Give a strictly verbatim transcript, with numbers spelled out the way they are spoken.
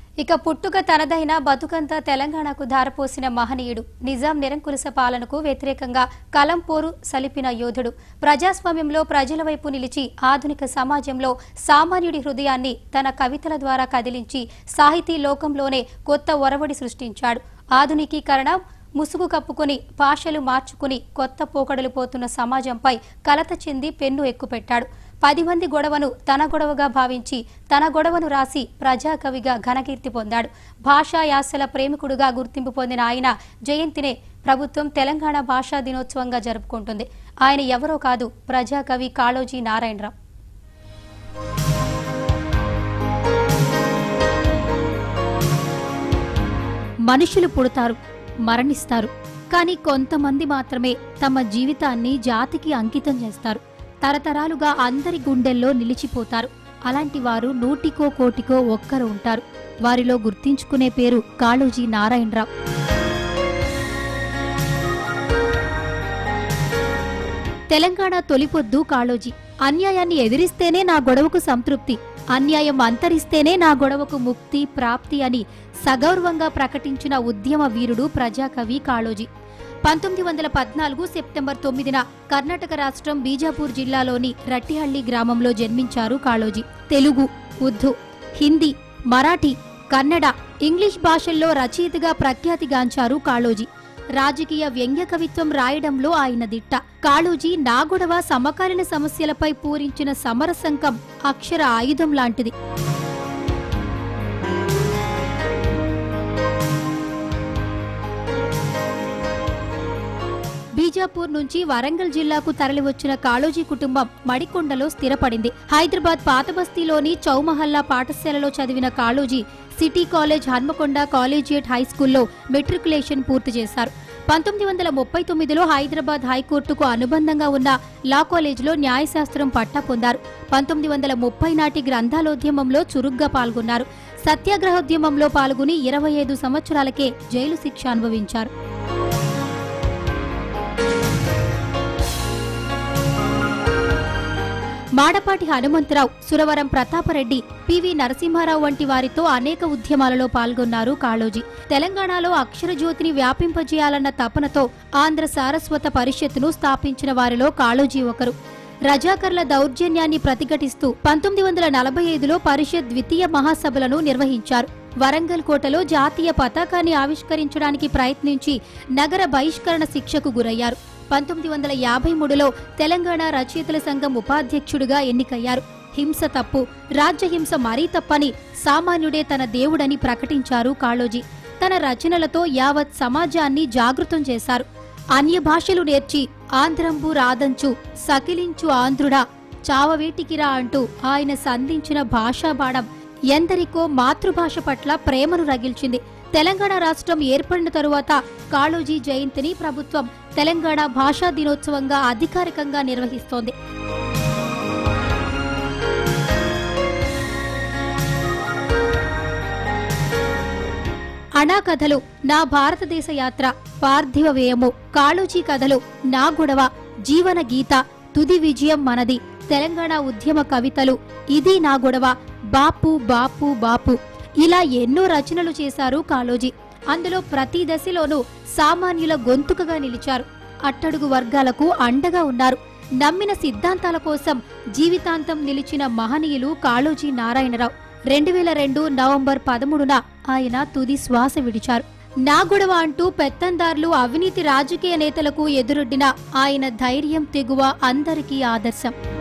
ఇక పుట్టుక తనదైన బతుకంతా తెలంగాణకు ధారపోసిన మహనీయుడు, నిజాం నిరంకుశ పాలనకు వ్యతిరేకంగా కలం పోరు సలిపిన యోధుడు, ప్రజాస్వామ్యంలో ప్రజల వైపు నిలిచి ఆధునిక సమాజంలో సామాన్యుడి హృదయాన్ని తన కవితల ద్వారా కదిలించి సాహితీ లోకంలోనే కొత్త ఒరవడి సృష్టించాడు. ఆధునికీకరణ ముసుగు కప్పుకుని భాషలు మార్చుకుని కొత్త పోకడలు పోతున్న సమాజంపై కలత చెంది పెన్ను ఎక్కుపెట్టాడు. పది మంది గొడవను తన గొడవగా భావించి తన గొడవను రాసి ప్రజాకవిగా ఘనకీర్తి పొందాడు. భాషా యాసల ప్రేమికుడుగా గుర్తింపు పొందిన ఆయన జయంతినే ప్రభుత్వం తెలంగాణ భాషా దినోత్సవంగా జరుపుకుంటుంది. ఆయన ఎవరో కాదు, ప్రజాకవి కాళోజీ నారాయణరావు. మనుషులు పుడతారు, మరణిస్తారు. కానీ కొంతమంది మాత్రమే తమ జీవితాన్ని జాతికి అంకితం చేస్తారు. తరతరాలుగా అందరి గుండెల్లో నిలిచిపోతారు. అలాంటి వారు నూటికో కోటికో ఒక్కరు ఉంటారు. వారిలో గుర్తించుకునే పేరు కాళోజీ నారాయణరావు. తెలంగాణ తొలిపొద్దు కాళోజీ. అన్యాయాన్ని ఎదిరిస్తేనే నా గొడవకు సంతృప్తి, అన్యాయం అంతరిస్తేనే నా గొడవకు ముక్తి ప్రాప్తి అని సగౌరవంగా ప్రకటించిన ఉద్యమ వీరుడు ప్రజాకవి కాళోజీ. పంతొమ్మిది వందల పద్నాలుగు సెప్టెంబర్ తొమ్మిదిన కర్ణాటక రాష్ట్రం బీజాపూర్ జిల్లాలోని రట్టిహళ్లి గ్రామంలో జన్మించారు కాళోజీ. తెలుగు, ఉర్దూ, హిందీ, మరాఠీ, కన్నడ, ఇంగ్లీష్ భాషల్లో రచయితగా ప్రఖ్యాతిగాంచారు కాళోజీ. రాజకీయ వ్యంగ్య కవిత్వం రాయడంలో ఆయన దిట్ట. కాళోజీ నాగొడవ సమకాలీన సమస్యలపై పూరించిన సమరసంకం అక్షర ఆయుధం లాంటిది. బీజాపూర్ నుంచి వరంగల్ జిల్లాకు తరలివచ్చిన కాళోజీ కుటుంబం మడికొండలో స్థిరపడింది. హైదరాబాద్ పాతబస్తీలోని చౌమహల్లా పాఠశాలలో చదివిన Kaloji city college, Hanamkonda collegiate హైస్కూల్లో మెట్రికులేషన్ పూర్తి చేశారు. పంతొమ్మిది వందల ముప్పై తొమ్మిదిలో హైదరాబాద్ హైకోర్టుకు అనుబంధంగా ఉన్న లా కాలేజ్లో న్యాయశాస్త్రం పట్టా పొందారు. పంతొమ్మిది వందల ముప్పై నాటి గ్రంథాలోద్యమంలో చురుగ్గా పాల్గొన్నారు. సత్యాగ్రహోద్యమంలో పాల్గొని ఇరవై ఐదు సంవత్సరాలకే జైలు శిక్ష అనుభవించారు. మాడపాటి హనుమంతరావు, సురవరం ప్రతాపరెడ్డి, పివి నరసింహారావు వంటి వారితో అనేక ఉద్యమాలలో పాల్గొన్నారు కాళోజీ. తెలంగాణలో అక్షరజ్యోతిని వ్యాపింపజేయాలన్న తపనతో ఆంధ్ర సారస్వత పరిషత్తును స్థాపించిన వారిలో కాళోజీ ఒకరు. రజాకర్ల దౌర్జన్యాన్ని ప్రతిఘటిస్తూ పంతొమ్మిది వందల నలభై ఐదులో పరిషత్ ద్వితీయ మహాసభలను నిర్వహించారు. వరంగల్ కోటలో జాతీయ పతాకాన్ని ఆవిష్కరించడానికి ప్రయత్నించి నగర బహిష్కరణ శిక్షకు గురయ్యారు. పంతొమ్మిది వందల యాభై మూడులో తెలంగాణ రచయితల సంఘం ఉపాధ్యక్షుడిగా ఎన్నికయ్యారు. హింస తప్పు, రాజ్యహింస మరీ తప్పని, సామాన్యుడే తన దేవుడని ప్రకటించారు కాళోజీ. తన రచనలతో యావత్ సమాజాన్ని జాగృతం చేశారు. అన్య భాషలు నేర్చి ఆంధ్రంబు రాదంచు సకిలించు ఆంధ్రుడా చావవేటికిరా అంటూ ఆయన సంధించిన భాషాబాణం ఎందరికో మాతృభాష పట్ల ప్రేమను రగిల్చింది. తెలంగాణ రాష్ట్రం ఏర్పడిన తరువాత కాళోజీ జయంతిని ప్రభుత్వం తెలంగాణ భాషా దినోత్సవంగా అధికారికంగా నిర్వహిస్తోంది. అణా కథలు, నా భారతదేశ యాత్ర, పార్థివ వ్యయము, కాళోజీ కథలు, నా గొడవ, జీవన గీత, తుది విజయం మనది, తెలంగాణ ఉద్యమ కవితలు, ఇది నా గొడవ, బాపు బాపు బాపు, ఇలా ఎన్నో రచనలు చేశారు కాళోజీ. అందులో ప్రతి దశలోనూ సామాన్యుల గొంతుకగా నిలిచారు. అట్టడుగు వర్గాలకు అండగా ఉన్నారు. నమ్మిన సిద్ధాంతాల కోసం జీవితాంతం నిలిచిన మహనీయులు కాళోజీ నారాయణరావు. రెండు వేల రెండు నవంబర్ పదమూడున ఆయన తుది శ్వాస విడిచారు. నా గొడవ అంటూ పెత్తందార్లు, అవినీతి రాజకీయ నేతలకు ఎదురొడ్డిన ఆయన ధైర్యం, తెగువ అందరికీ ఆదర్శం.